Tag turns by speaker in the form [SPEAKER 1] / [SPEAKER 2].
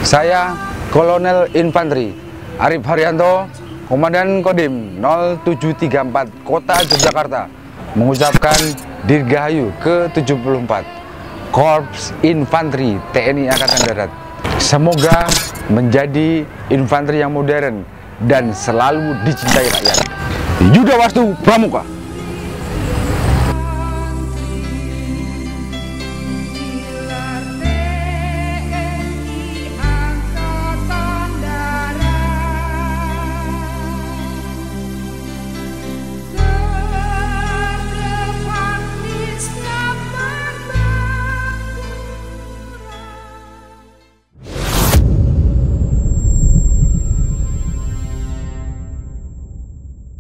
[SPEAKER 1] Saya Kolonel Infanteri Arif Haryanto, Komandan Kodim 0734 Kota Yogyakarta, mengucapkan Dirgahayu ke-74 Korps Infanteri TNI Angkatan Darat. Semoga menjadi infanteri yang modern dan selalu dicintai rakyat. Yudawastu Pramuka.